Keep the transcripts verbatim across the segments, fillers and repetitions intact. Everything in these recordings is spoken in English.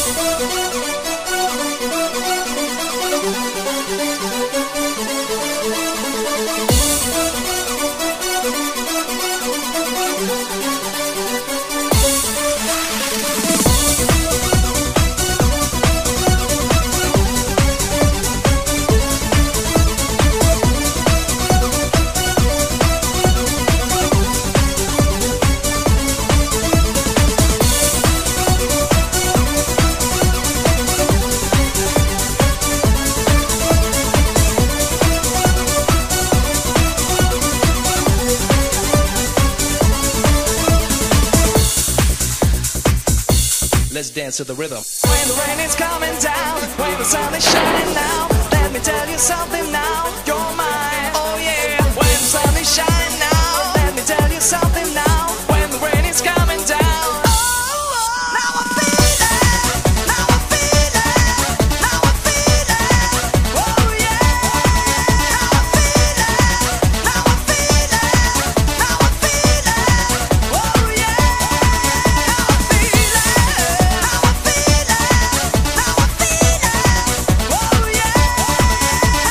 Let's dance to the rhythm. When the rain is coming down, when the sun is shining now, let me tell you something now, you're mine. Oh yeah. When the sun is shining now, let me tell you something now, when the rain is coming down. Oh, oh. Now I feel it, now I feel it, now I feel it. Oh yeah. Now I feel it, now I feel it, now I feel it. Oh yeah. Now I feel it.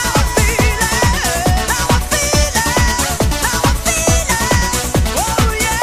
Oh yeah.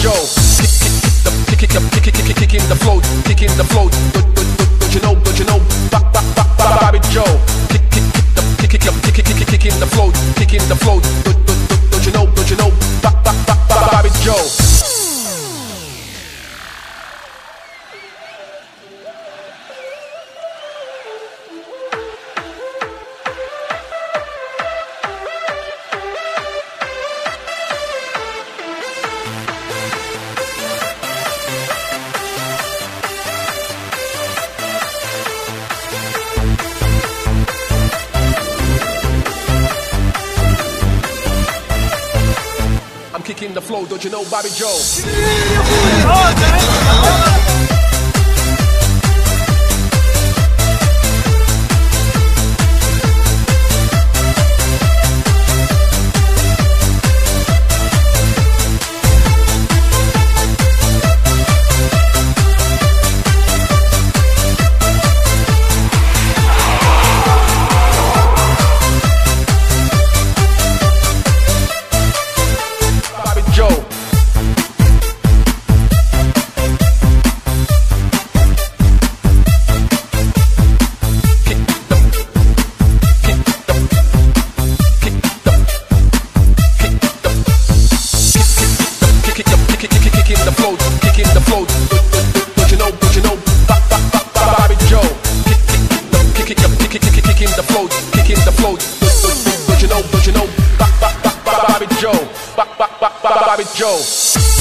Joe. Kick, kick, kick, kick, kick, kick, kick in the flow, kick in the flow. Don't you know? Don't you know? Bobby Joe. Kick, kick, kick, kick, kick, kick, kick, kick in the flow, kick in the flow. Don't you know? Don't you know? Bobby Joe. Kicking the flow, don't you know, Bobby Joe? Bobby Joe.